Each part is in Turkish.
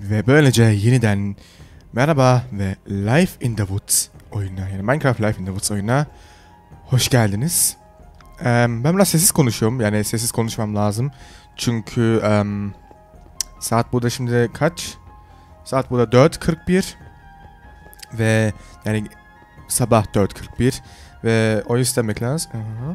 Ve böylece yeniden merhaba ve Life in the Woods oyununa, yani Minecraft Life in the Woods oyununa hoş geldiniz. Ben biraz sessiz konuşuyorum, yani sessiz konuşmam lazım. Çünkü saat burada şimdi kaç? Saat burada 4:41 ve yani sabah 4:41 ve o istemek lazım.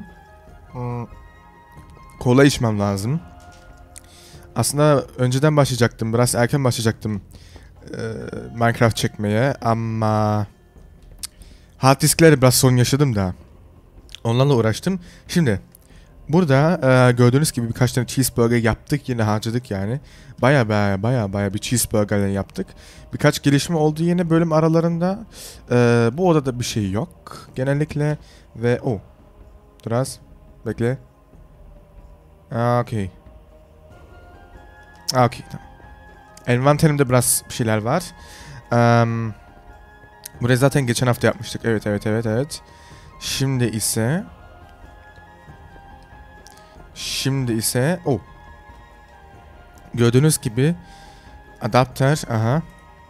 Kola içmem lazım. Aslında önceden başlayacaktım, biraz erken başlayacaktım Minecraft çekmeye ama hard disklerle biraz sorun yaşadım da onlarla uğraştım. Şimdi burada gördüğünüz gibi birkaç tane cheeseburger yaptık, yine harcadık yani. Baya bir cheeseburger yaptık. Birkaç gelişme oldu yine bölüm aralarında. Bu odada bir şey yok genellikle ve biraz bekle. Okey. Okey, tamam. Envanterimde biraz bir şeyler var. Burayı zaten geçen hafta yapmıştık. Evet. Şimdi ise gördüğünüz gibi adapter. Aha.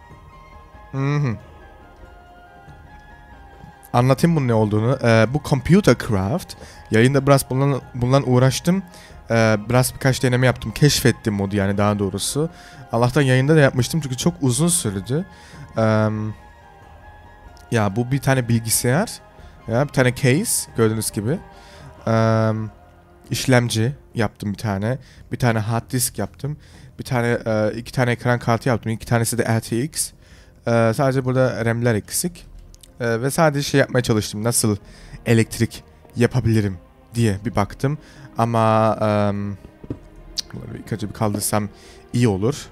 Anlatayım bunun ne olduğunu. Bu Computer Craft. Yayında biraz bundan uğraştım. Biraz birkaç deneme yaptım. Keşfettim modu, yani daha doğrusu. Allah'tan yayında da yapmıştım çünkü çok uzun sürdü. Ya bu bir tane bilgisayar. Ya bir tane case gördüğünüz gibi. İşlemci yaptım bir tane. Bir tane hard disk yaptım. Bir tane iki tane ekran kartı yaptım. İki tanesi de RTX. Sadece burada RAM'ler eksik. Ve sadece şey yapmaya çalıştım. Nasıl elektrik yapabilirim diye bir baktım. Ama bunları ilk önce bir kaldırsam iyi olur.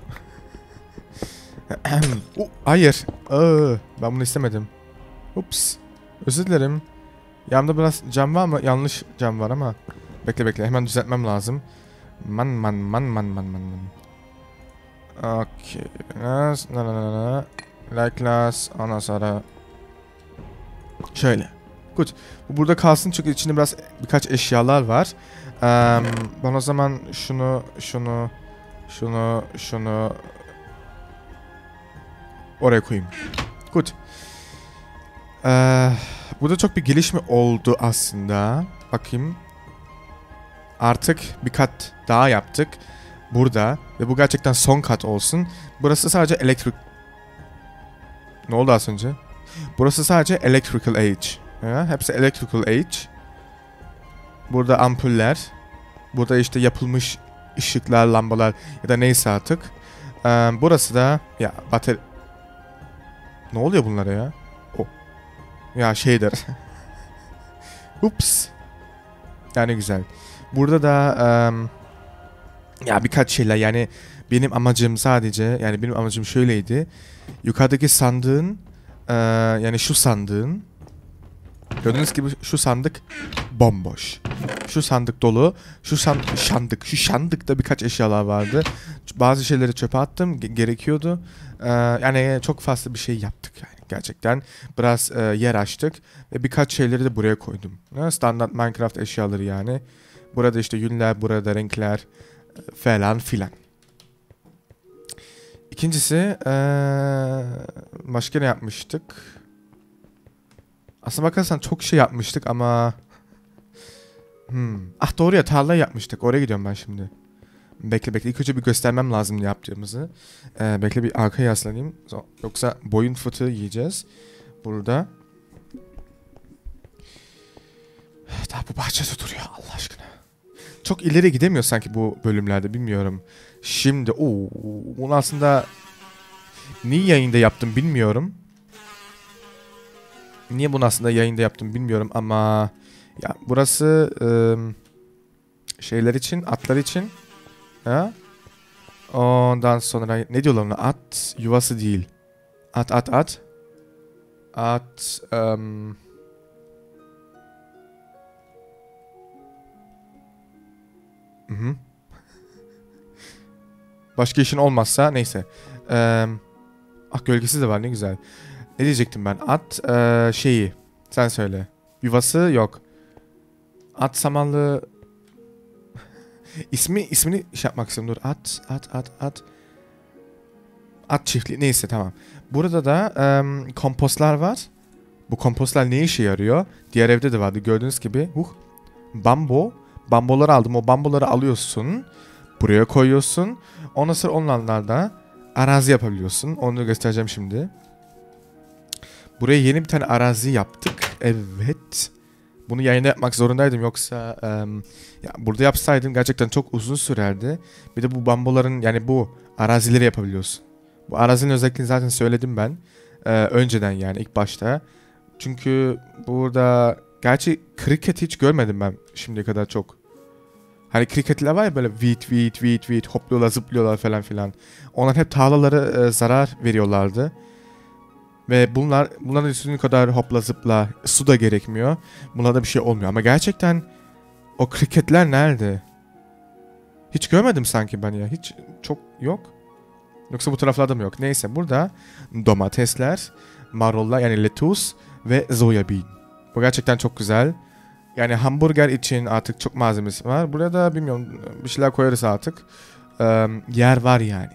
Hayır. Ben bunu istemedim. Ups. Özür dilerim. Yanımda biraz cam var ama yanlış cam var ama. Bekle. Hemen düzeltmem lazım. Man. Okey. Like ondan sonra. Şöyle. Good. Bu burada kalsın çünkü içinde biraz birkaç eşyalar var. Ben o zaman şunu oraya koyayım. Good. Burada çok bir gelişme oldu aslında. Bakayım. Artık bir kat daha yaptık. Burada. Ve bu gerçekten son kat olsun. Burası sadece elektrik... Ne oldu az önce? Burası sadece electrical age. Hepsi electrical age. Burada ampuller. Burada işte yapılmış ışıklar, lambalar ya da neyse artık. Burası da ya bateri... Ne oluyor bunlara ya? Ya shader. Ups. Yani güzel. Burada da ya birkaç şeyler, yani benim amacım şöyleydi. Yukarıdaki sandığın yani şu sandığın, gördüğünüz gibi şu sandık bomboş. Şu sandık dolu. Şu sandıkta birkaç eşyalar vardı. Bazı şeyleri çöpe attım. Gerekiyordu. Yani çok fazla bir şey yaptık yani. Gerçekten biraz yer açtık. Ve birkaç şeyleri de buraya koydum. Standart Minecraft eşyaları yani. Burada işte yünler, burada renkler falan filan. İkincisi başka ne yapmıştık? Aslına bakarsan çok şey yapmıştık ama... doğru ya, tarla yapmıştık. Oraya gidiyorum ben şimdi. Bekle. İlk önce bir göstermem lazım ne yaptığımızı. Bekle, bir arkaya yaslanayım. Yoksa boyun fıtığı yiyeceğiz. Burada. Daha bu bahçede duruyor Allah aşkına. Çok ileri gidemiyor sanki bu bölümlerde, bilmiyorum. Şimdi bunu aslında niye yayında yaptım bilmiyorum. Niye bunu aslında yayında yaptım bilmiyorum ama ya burası şeyler için, atlar için. Ha? Ondan sonra ne diyorlar ona? At yuvası değil. At. Başka işin olmazsa neyse. Gölgesi de var, ne güzel. Ne diyecektim ben? At şeyi. Sen söyle. Yuvası yok. At samanlı. İsmini şey yapmak istiyorum. Dur. At. At çiftliği neyse tamam. Burada da kompostlar var. Bu kompostlar ne işe yarıyor? Diğer evde de vardı gördüğünüz gibi. Bambo. Bamboları aldım. O bamboları alıyorsun. Buraya koyuyorsun. Ondan sonra onlarla arazi yapabiliyorsun. Onu göstereceğim şimdi. Buraya yeni bir tane arazi yaptık. Evet. Bunu yayında yapmak zorundaydım. Yoksa ya burada yapsaydım gerçekten çok uzun sürerdi. Bir de bu bamboların yani bu arazileri yapabiliyorsun. Bu arazinin özelliğini zaten söyledim ben. Önceden yani ilk başta. Çünkü burada gerçi kriket hiç görmedim ben şimdiye kadar çok. Hani kriketler var ya böyle vit hopluyorlar zıplıyorlar falan filan. Onlar hep tarlalara zarar veriyorlardı. Ve bunların üstünlüğü kadar hopla zıpla su da gerekmiyor. Bunlarda bir şey olmuyor. Ama gerçekten o kriketler nerede? Hiç görmedim sanki ben ya. Hiç çok yok. Yoksa bu taraflarda mı yok? Neyse burada domatesler, marullar yani lettuce ve soya bean. Bu gerçekten çok güzel. Yani hamburger için artık çok malzemesi var. Buraya da bilmiyorum bir şeyler koyarız artık. Yer var yani.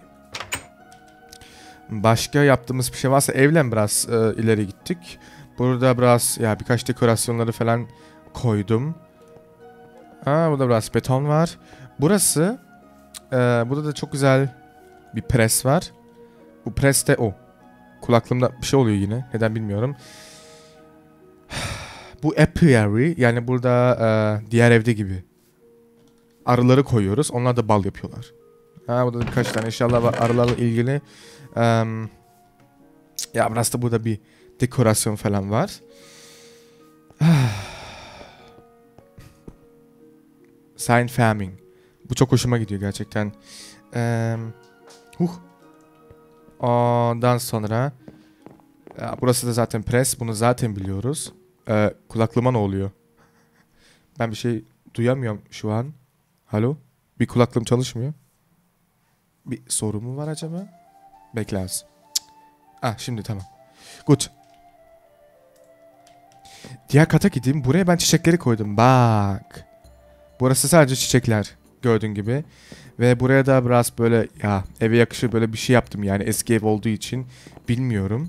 Başka yaptığımız bir şey varsa evlen biraz ileri gittik. Burada biraz ya birkaç dekorasyonları falan koydum. Burada biraz beton var. Burası burada da çok güzel bir pres var. Bu preste kulaklığımda bir şey oluyor yine. Neden bilmiyorum. Bu apiary yani burada diğer evde gibi. Arıları koyuyoruz. Onlar da bal yapıyorlar. Burada da birkaç tane eşyalar var arılarla ilgili. Ya biraz da burada bir dekorasyon falan var. Sign farming. Bu çok hoşuma gidiyor gerçekten. Ondan sonra burası da zaten press. Bunu zaten biliyoruz. Kulaklığıma ne oluyor? Ben bir şey duyamıyorum şu an. Alo? Bir kulaklığım çalışmıyor. Bir sorun mu var acaba? Bekle az. Şimdi tamam. Good. Diğer kata gideyim. Buraya ben çiçekleri koydum. Bak. Burası sadece çiçekler. Gördüğün gibi. Ve buraya da biraz böyle ya eve yakışır böyle bir şey yaptım. Yani eski ev olduğu için. Bilmiyorum.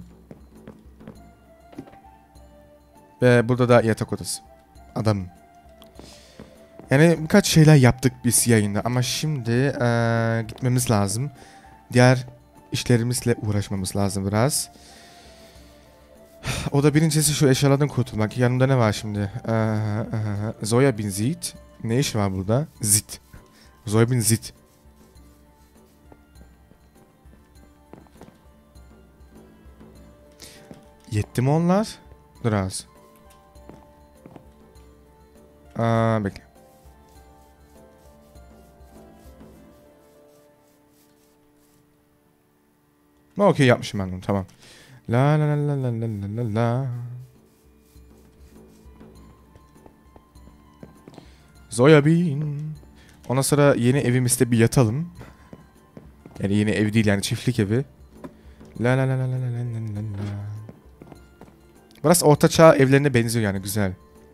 Ve burada da yatak odası. Adam. Yani birkaç şeyler yaptık biz yayında. Ama şimdi gitmemiz lazım. Diğer işlerimizle uğraşmamız lazım biraz. O da birincisi şu eşyalardan kurtulmak. Yanımda ne var şimdi? Zoya bin Zit. Ne işi var burada? Zit. Zoya bin Zit. Yetti mi onlar? Dur az. Bekle. Okey yapmışım ben onu tamam. La la la la la la la la. Zoya Bean. Ondan sonra yeni evimizde bir yatalım. Yani yeni ev değil yani çiftlik evi. La la la la la la la la. Burası ortaçağ evlerine benziyor yani güzel.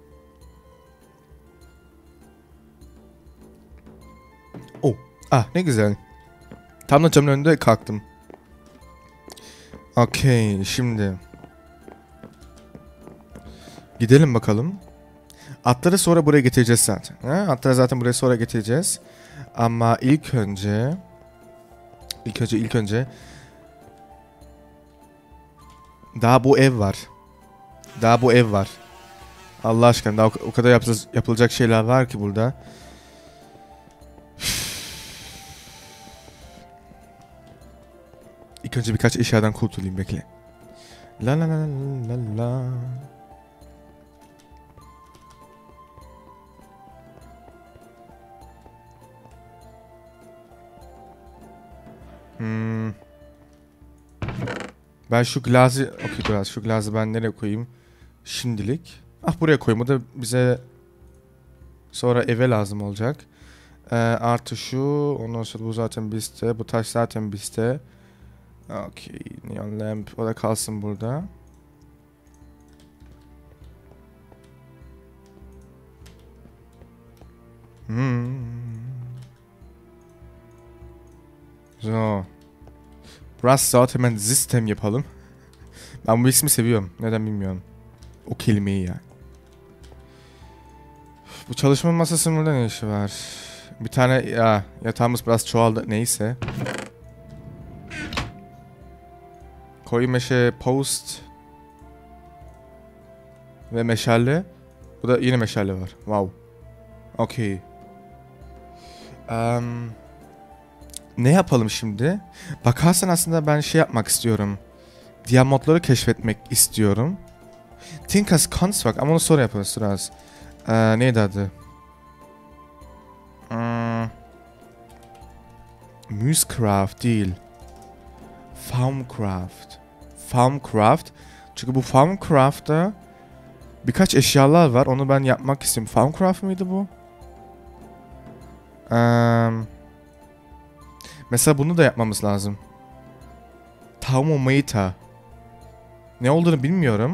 Ne güzel. Tam da camın önünde kalktım. Okey şimdi. Gidelim bakalım. Atları sonra buraya getireceğiz zaten. Atları zaten buraya sonra getireceğiz. Ama ilk önce daha bu ev var. Daha bu ev var. Allah aşkına daha o kadar yapılacak şeyler var ki burada. İlk önce birkaç eşyadan kurtulayım bekle. La la la la la la. Ben şu glazı... Okey şu glazı ben nereye koyayım? Şimdilik. Buraya koyayım. O da bize sonra eve lazım olacak. Artı şu. Ondan sonra bu zaten bizde. Bu taş zaten bizde. Okey. Neon lamp. O da kalsın burada. So. Rust Out hemen System yapalım. Ben bu ismi seviyorum. Neden bilmiyorum. O kelimeyi yani. Bu çalışma masasının burada ne işi var? Bir tane ya yatağımız biraz çoğaldı. Neyse. Koyu meşe, post ve meşale. Bu da yine meşale var. Wow. Okey. Ne yapalım şimdi? Bakarsan aslında ben şey yapmak istiyorum. Diğer modları keşfetmek istiyorum. Tinker's Construct ama onu sonra yaparız biraz. Neydi adı? Musecraft değil. Farmcraft. Farmcraft. Çünkü bu Farmcraft'ta birkaç eşyalar var. Onu ben yapmak istiyorum. Farmcraft mıydı bu? Mesela bunu da yapmamız lazım. Thermometer. Ne olduğunu bilmiyorum.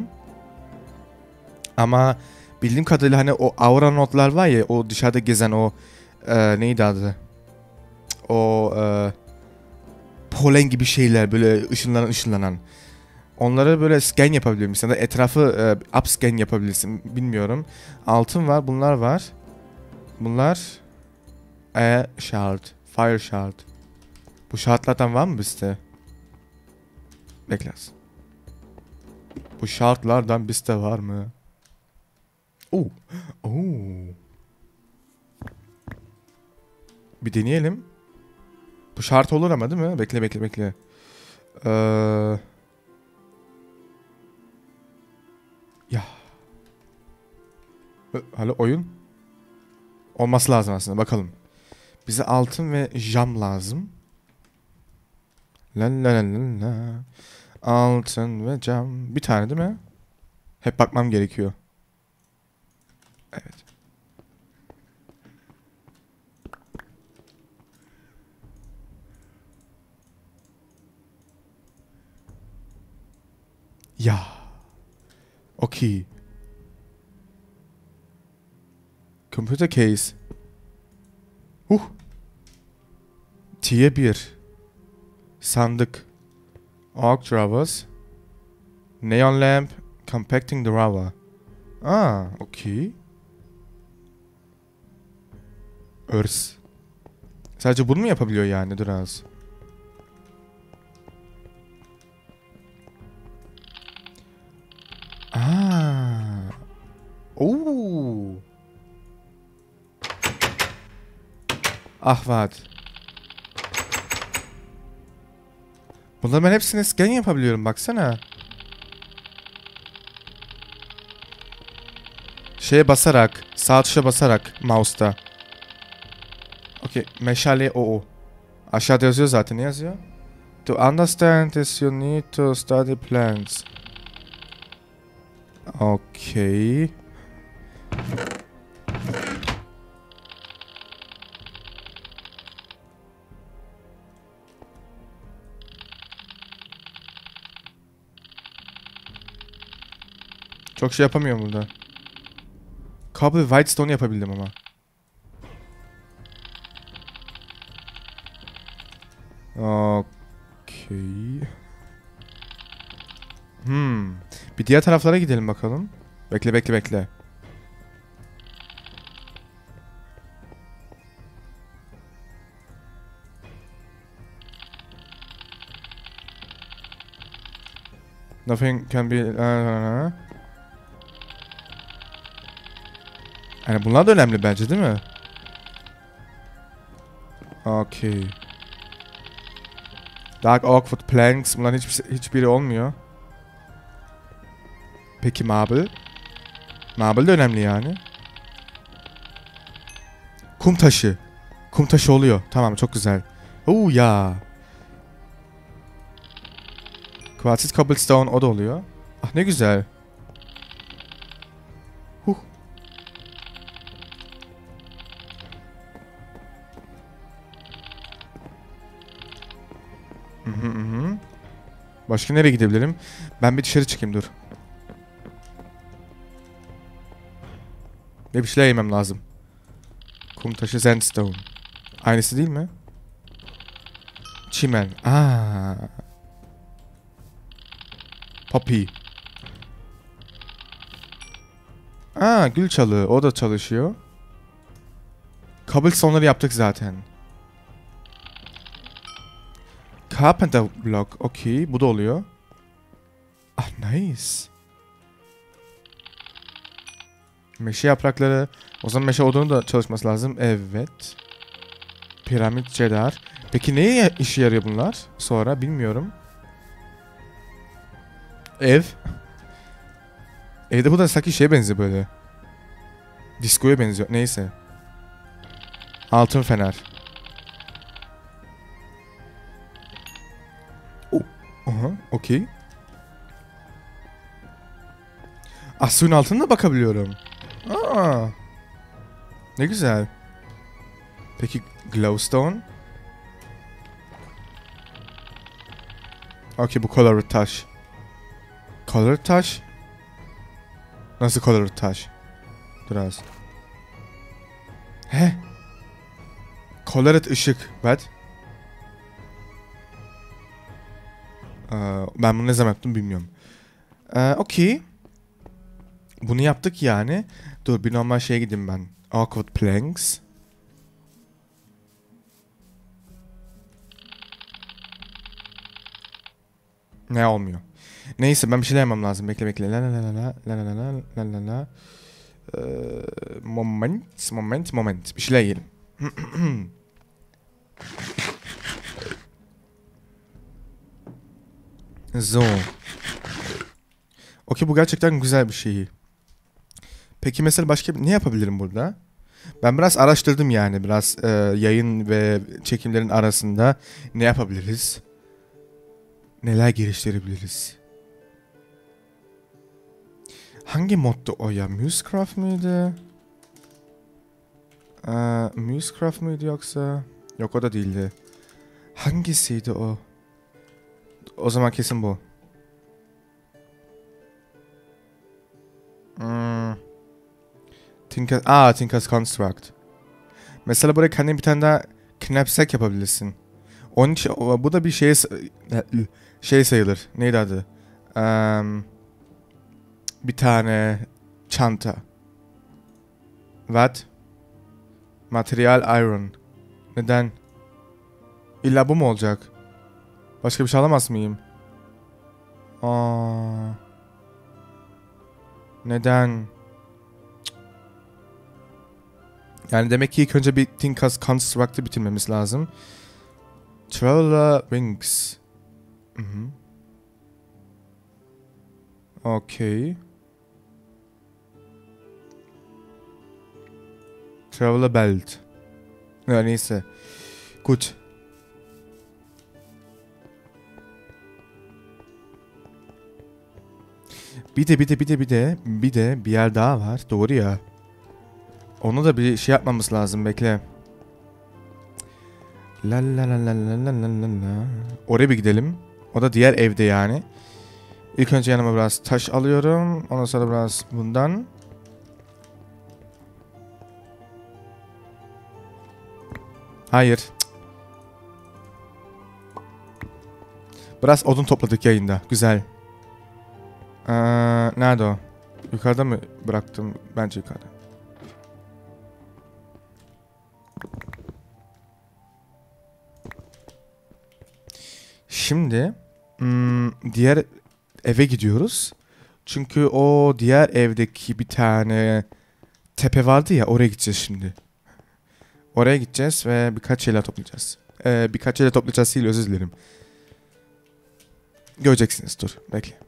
Ama bildiğim kadarıyla hani o aura notlar var ya, o dışarıda gezen o neydi adı? O polen gibi şeyler, böyle ışınlanan. Onları böyle scan yapabiliyor musun? Ya da etrafı upscan yapabilirsin. Bilmiyorum. Altın var, bunlar var. Bunlar shard, fire shard. Bu şartlardan var mı bizde? Bekle. Bu şartlardan bizde var mı? Oo. Oo. Bir deneyelim. Bu şart olur ama değil mi? Bekle. Ya. Alo oyun. Olması lazım aslında. Bakalım. Bize altın ve jam lazım. La. Altın ve cam. Bir tane değil mi? Hep bakmam gerekiyor. Evet. Ya. Okey. Computer case. Tier 1. Sandık. Arc drawers. Neon lamp. Compacting drawer. Okey. Örs. Sadece bunu mu yapabiliyor yani? Dur az. Oo. Ahvat. Bunları ben hepsini scan yapabiliyorum, baksana. Şeye basarak, sağ tuşa basarak mouse'ta. Okey, meşale o. Aşağıda yazıyor zaten, ne yazıyor? To understand this you need to study plants. Okey. Çok şey yapamıyorum burada. Cobble Whitestone yapabildim ama. Okey. Bir diğer taraflara gidelim bakalım. Bekle. Nothing can be... Yani bunlar da önemli bence, değil mi? Okey. Dark Oakwood Planks. Bunların hiçbiri olmuyor. Peki Marble? Marble de önemli yani. Kum taşı. Kum taşı oluyor. Tamam, çok güzel. Ya. Quartzit Cobblestone, o da oluyor. Ah, ne güzel. Başka nereye gidebilirim? Ben bir dışarı çıkayım, dur. Ne bir şeyler yemem lazım. Kum taşı sandstone. Aynısı değil mi? Çimen. Poppy. Aa, gül çalı. O da çalışıyor. Cobblestone'ları yaptık zaten. Carpenter block. Okey. Bu da oluyor. Ah, nice. Meşe yaprakları. O zaman meşe odunu da çalışması lazım. Evet. Piramit cedar. Peki neye işe yarıyor bunlar? Sonra bilmiyorum. Ev. Evde bu da sanki şeye benziyor böyle. Diskoya benziyor. Neyse. Altın fener. Aha, okey. Ah, suyun altına da bakabiliyorum. Aa. Ne güzel. Peki glowstone? Okey, bu colored taş. Colored taş? Nasıl colored taş? Dur az. He? Colored ışık. What? Ben bunu ne zaman yaptım bilmiyorum. Okey. Bunu yaptık yani. Dur, bir normal şeye gideyim ben. Awkward planks. Ne olmuyor? Neyse, ben bir şeyler yapmam lazım. Bekle bekle. La la la la la la la la la la. Moment. Bir şeyler yiyelim. So. Okey, bu gerçekten güzel bir şey. Peki mesela başka ne yapabilirim burada? Ben biraz araştırdım yani. Biraz yayın ve çekimlerin arasında ne yapabiliriz? Neler geliştirebiliriz? Hangi moddu o ya? Musecraft mıydı? Musecraft mıydı yoksa? Yok, o da değildi. Hangisiydi o? O zaman kesin bu. Tinker's Construct. Mesela buraya kendin bir tane daha knapsack yapabilirsin. Onun için bu da bir şey sayılır. Neydi adı? Bir tane çanta. What? Material iron. Neden? İlla bu mu olacak? Başka bir şey alamaz mıyım? Neden? Yani demek ki ilk önce bir Tinker's Construct'ı bitirmemiz lazım. Traveler Wings. Okay. Traveler Belt. Ya neyse. Gut. Bir de bir yer daha var. Doğru ya. Onu da bir şey yapmamız lazım. Bekle. La la la la la la la la. Oraya bir gidelim. O da diğer evde yani. İlk önce yanıma biraz taş alıyorum. Ondan sonra biraz bundan. Hayır. Biraz odun topladık yayında. Güzel. Nerede o? Yukarıda mı bıraktım? Bence yukarıda. Şimdi diğer eve gidiyoruz. Çünkü o diğer evdeki bir tane tepe vardı ya, oraya gideceğiz şimdi. Oraya gideceğiz ve birkaç şeyler toplayacağız. Birkaç şeyler toplayacağız değil, özür dilerim. Göreceksiniz, dur bekle.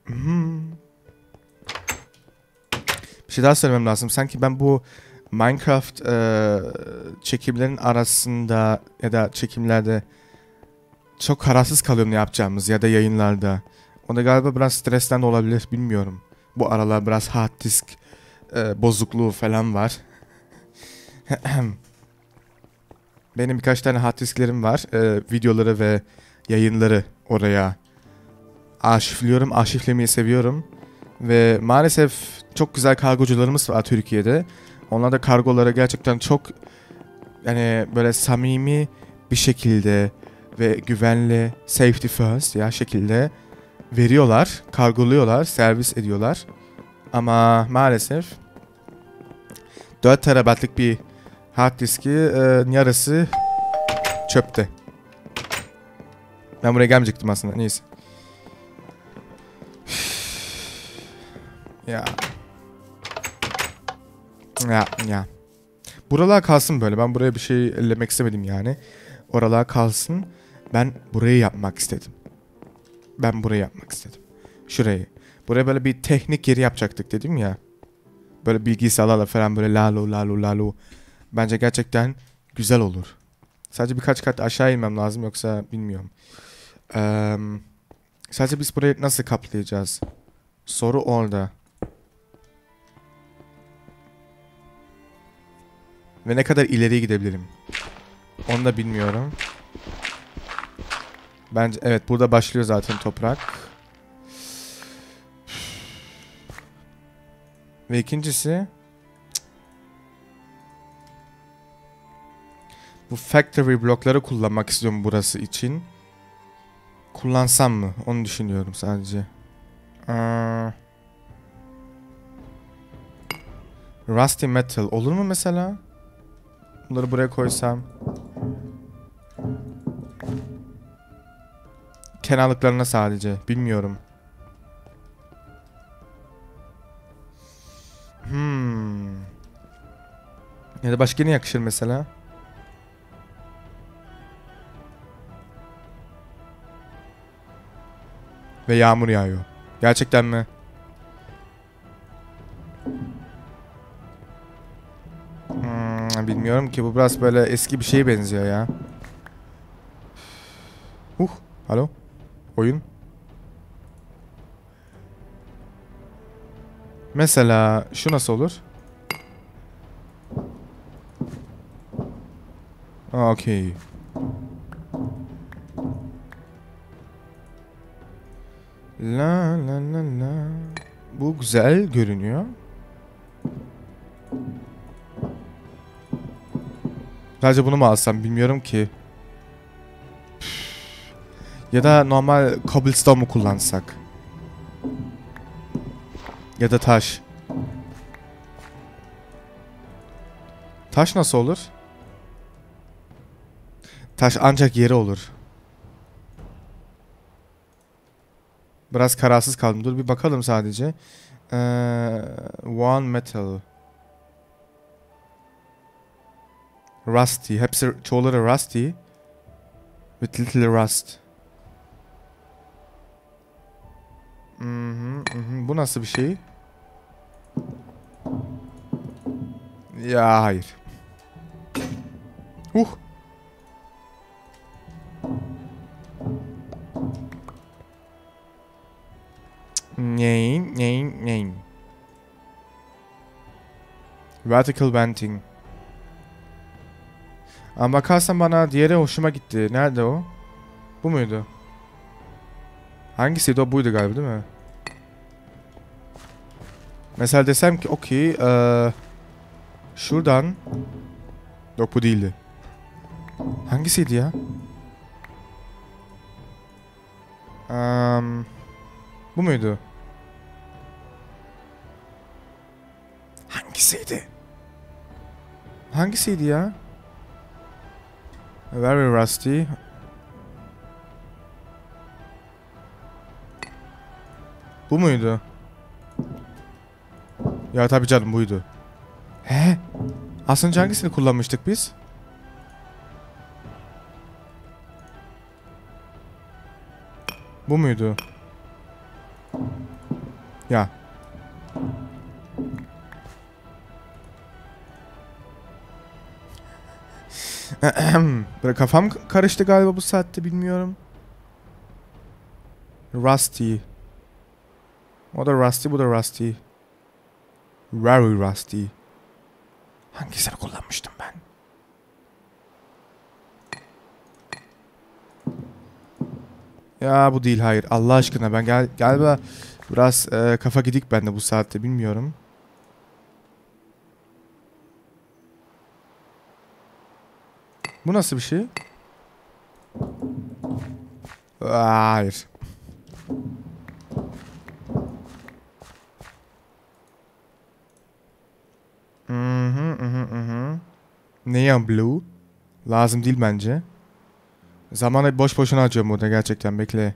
Bir şey daha söylemem lazım. Sanki ben bu Minecraft çekimlerin arasında ya da çekimlerde çok kararsız kalıyorum ne yapacağımız ya da yayınlarda. O da galiba biraz stresten de olabilir, bilmiyorum. Bu aralar biraz hard disk bozukluğu falan var. Benim birkaç tane hard disklerim var. Videoları ve yayınları oraya arşivliyorum. Arşivlemeyi seviyorum. Ve maalesef çok güzel kargocularımız var Türkiye'de. Onlar da kargolara gerçekten çok yani böyle samimi bir şekilde ve güvenli, safety first ya şekilde veriyorlar, kargoluyorlar, servis ediyorlar. Ama maalesef 4 terabaytlık bir hard diski yarısı çöpte. Ben buraya gelmeyecektim aslında. Neyse. Ya. Ya. Buralar kalsın böyle. Ben buraya bir şey ellemek istemedim yani. Oralar kalsın. Ben burayı yapmak istedim. Şurayı. Buraya böyle bir teknik yeri yapacaktık dedim ya. Böyle bilgisayarlarla falan böyle lalo. Bence gerçekten güzel olur. Sadece birkaç kat aşağı inmem lazım yoksa bilmiyorum. Sadece biz burayı nasıl kaplayacağız? Soru orada. Ve ne kadar ileriye gidebilirim? Onu da bilmiyorum. Bence evet burada başlıyor zaten toprak. Ve ikincisi bu factory blokları kullanmak istiyorum burası için. Kullansam mı? Onu düşünüyorum sadece. Rusty metal olur mu mesela? Bunları buraya koysam. Kenarlıklarına sadece. Bilmiyorum. Ya da başka ne yakışır mesela? Ve yağmur yağıyor. Gerçekten mi? Bilmiyorum ki bu biraz böyle eski bir şeye benziyor ya. Alo? Oyun? Mesela şu nasıl olur? Okey. La. Bu güzel görünüyor. Sadece bunu mu alsam bilmiyorum ki. Ya da normal cobblestone mu kullansak? Ya da taş. Taş nasıl olur? Taş ancak yeri olur. Biraz kararsız kaldım. Dur bir bakalım sadece. One metal. Rusty. Hepsi çoğuları rusty. With little rust. Bu nasıl bir şey? Ya hayır. Neyin. Vertical venting. Ama bakarsan bana diğeri hoşuma gitti. Nerede o? Bu muydu? Hangisiydi o? Buydu galiba değil mi? Mesela desem ki okey. Şuradan. Yok bu değildi. Hangisiydi ya? Bu muydu? Hangisiydi ya? Very rusty. Bu muydu? Ya tabii canım buydu. He? Aslında hangisini kullanmıştık biz? Bu muydu? Ya. Böyle kafam karıştı galiba bu saatte bilmiyorum. Rusty. O da rusty bu da rusty. Very rusty. Hangisini kullanmıştım ben? Ya bu değil hayır. Allah aşkına ben galiba biraz kafa gidik bende bu saatte bilmiyorum. Bu nasıl bir şey? Hayır. Cyan Blue. Lazım değil bence. Zamanı boş boşuna harcıyorum burada gerçekten. Bekle.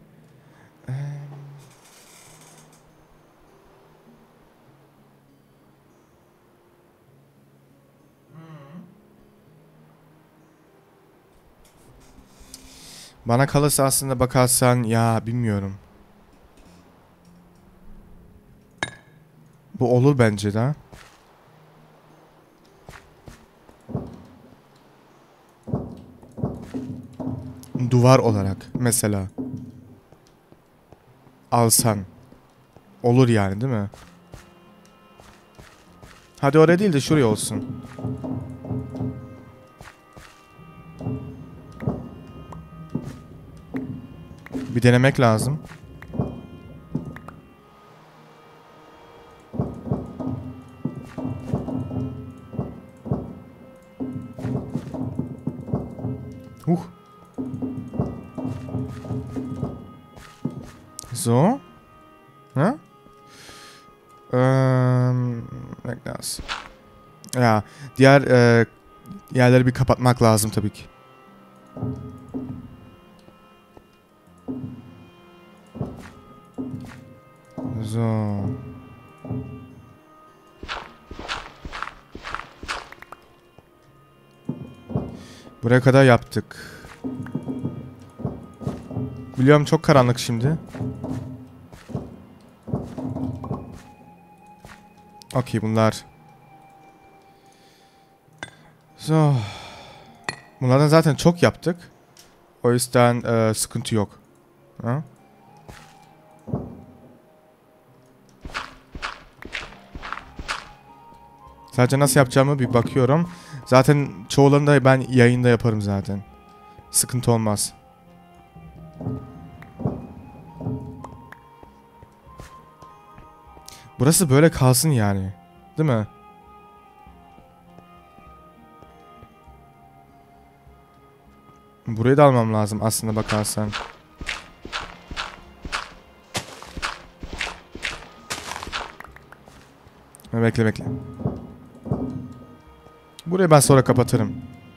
Bana kalırsa aslında bakarsan ya bilmiyorum. Bu olur bence de. Duvar olarak mesela. Alsan. Olur yani değil mi? Hadi oraya değil de şuraya olsun. Bir denemek lazım. So. Ha? Beklersin. Ya diğer yerleri bir kapatmak lazım tabii ki. So. Buraya kadar yaptık. Biliyorum çok karanlık şimdi. Okey bunlar. So. Bunlardan zaten çok yaptık. O yüzden sıkıntı yok. Ha? Sadece nasıl yapacağımı bir bakıyorum. Zaten çoğularını da ben yayında yaparım zaten. Sıkıntı olmaz. Burası böyle kalsın yani. Değil mi? Burayı da almam lazım aslında bakarsan. Bekle bekle. Burayı ben sonra kapatırım.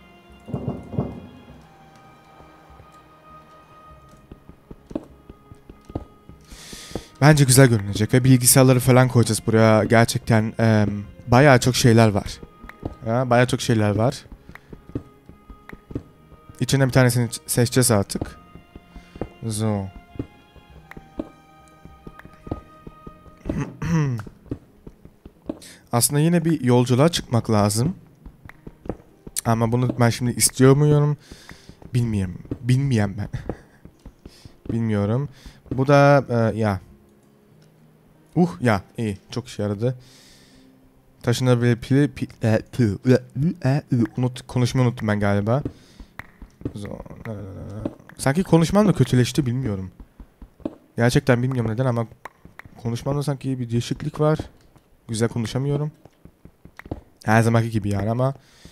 Bence güzel görünecek ve bilgisayarları falan koyacağız buraya. Gerçekten bayağı çok şeyler var. Ya, bayağı çok şeyler var. İçinden bir tanesini seçeceğiz artık. So. Aslında yine bir yolculuğa çıkmak lazım. Ama bunu ben şimdi istiyor muyum? Bilmiyorum. Bilmiyorum ben. Bilmiyorum. Bu da ya. Ya iyi. Çok işe yaradı. Taşınabilir konuşmayı unuttum ben galiba. Sanki konuşmam da kötüleşti bilmiyorum. Gerçekten bilmiyorum neden ama konuşmamda sanki bir değişiklik var. Güzel konuşamıyorum. Her zamanki gibi yani ama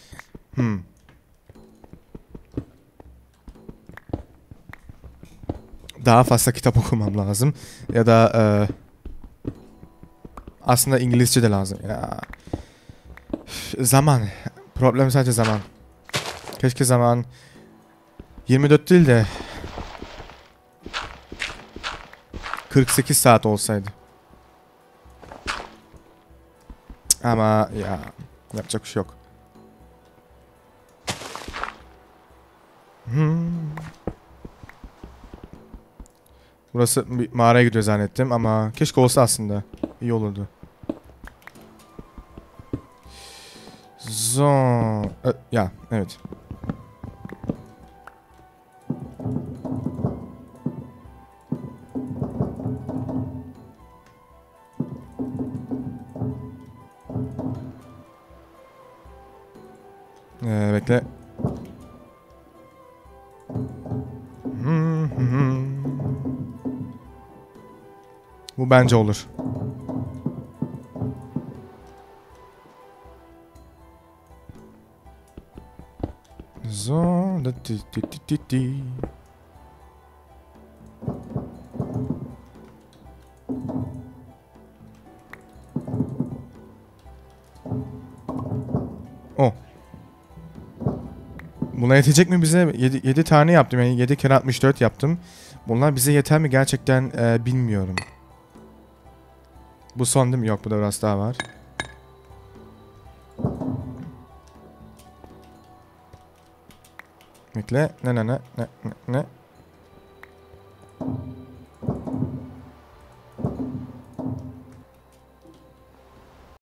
daha fazla kitap okumam lazım. Ya da aslında İngilizce de lazım. Ya. Zaman. Problem sadece zaman. Keşke zaman 24 değil de 48 saat olsaydı. Ama ya yapacak bir şey yok. Burası bir mağaraya gidiyor zannettim ama keşke olsa aslında. İyi olurdu. Ya evet. Bekle. Bu bence olur. Oh. Buna yetecek mi bize? 7 tane yaptım yani 7 kere 64 yaptım. Bunlar bize yeter mi gerçekten bilmiyorum. Bu son değil mi? Yok, bu da biraz daha var. Bekle. Ne.